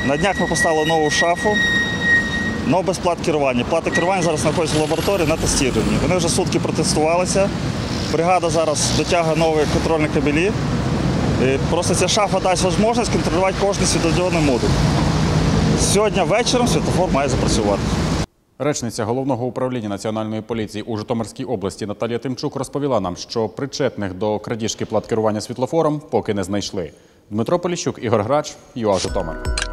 На днях ми поставили нову шафу, але без плат керування. Плати керування зараз знаходяться в лабораторії на тестуванні. Вони вже сутки протестувалися. Бригада зараз дотягує нові контрольні кабелі. Просто ця шафа дасть можливість контролювати кожен світлодіодний модуль. Сьогодні вечором світлофор має запрацювати. Речниця Головного управління Національної поліції у Житомирській області Наталія Тимчук розповіла нам, що причетних до крадіжки плат керування світлофором поки не знайшли. Дмитро Поліщук, Ігор Грач, ЮА Житомир.